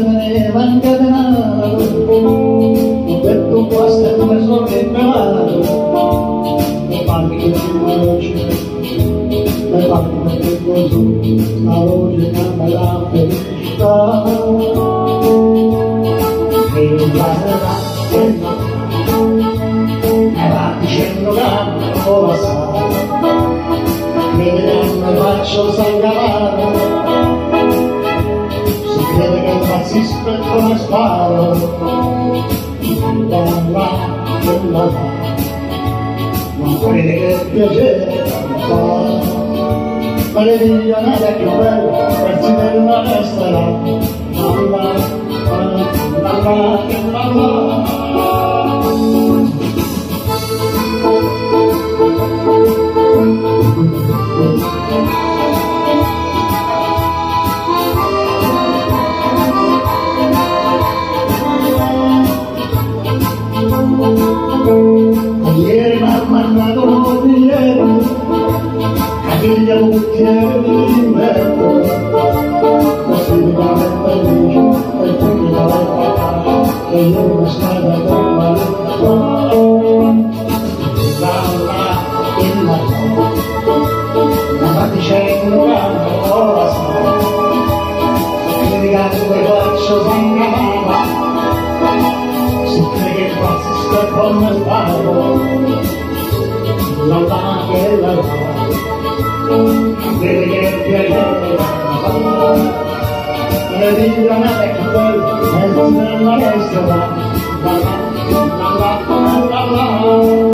teneva incatenato, per tu queste due sole cavate, le parti che ci voce, le parti che così, la voce cambia la felicità. E non parlerà che no, e va dicendo che non lo sa, crede che mi faccio sangravare, si crede che impazzisco e come sparo, la, non crede che il piacere fa, ma le dico nada più bello, pezzi della testa là, ieri mi ha mandato un biglietto, figlia un bicchiere di vetro, così mi pare felice, e tu mi pare pagato, e io mi stai da colpa la va dicendo che non la sa, se mi cazzo che faccio sangramava, si crede che impazzisco e come sparo, la che la crede che il piacere fa, le dico nada che bello, e nella destra